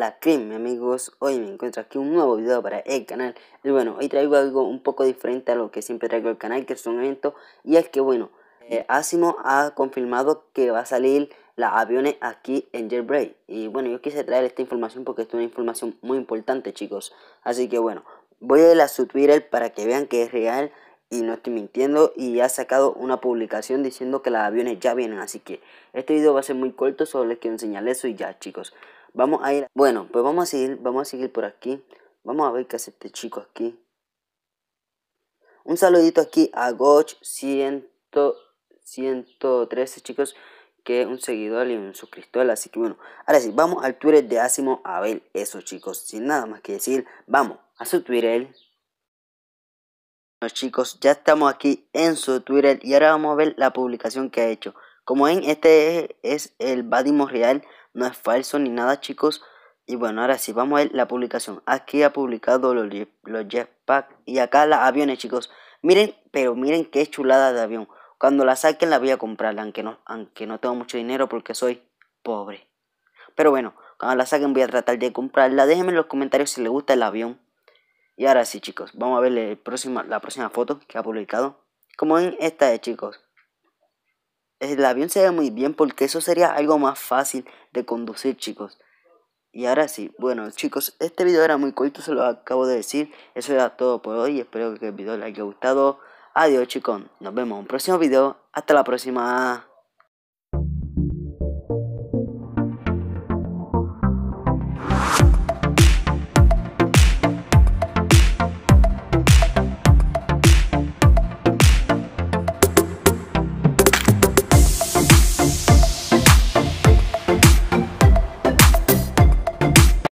la mi amigos, hoy me encuentro aquí un nuevo video para el canal. Y bueno, hoy traigo algo un poco diferente a lo que siempre traigo al canal, que es un evento. Y es que bueno, Asimo ha confirmado que va a salir los aviones aquí en Jailbreak. Y bueno, yo quise traer esta información porque es una información muy importante, chicos. Así que bueno, voy a ir a su Twitter para que vean que es real y no estoy mintiendo, y ha sacado una publicación diciendo que los aviones ya vienen. Así que este video va a ser muy corto, solo les quiero enseñar eso y ya, chicos. Vamos a ir, bueno, pues vamos a seguir por aquí. Vamos a ver qué hace este chico aquí. Un saludito aquí a Goch 113, chicos, que es un seguidor y un suscriptor. Así que bueno, ahora sí, vamos al Twitter de Asimo a ver eso, chicos. Sin nada más que decir, vamos a su Twitter. Bueno, chicos, ya estamos aquí en su Twitter y ahora vamos a ver la publicación que ha hecho. Como ven, este es el Badimos real, no es falso ni nada, chicos. Y bueno, ahora sí, vamos a ver la publicación. Aquí ha publicado los jetpack y acá los aviones, chicos. Miren, pero miren qué chulada de avión. Cuando la saquen la voy a comprar, aunque no tengo mucho dinero porque soy pobre. Pero bueno, cuando la saquen voy a tratar de comprarla. Déjenme en los comentarios si les gusta el avión. Y ahora sí, chicos, vamos a ver la próxima foto que ha publicado. Como ven, esta es, chicos. El avión se ve muy bien porque eso sería algo más fácil de conducir, chicos. Y ahora sí, bueno, chicos, este video era muy corto, se lo acabo de decir. Eso era todo por hoy. Espero que el video les haya gustado. Adiós, chicos. Nos vemos en un próximo video. Hasta la próxima.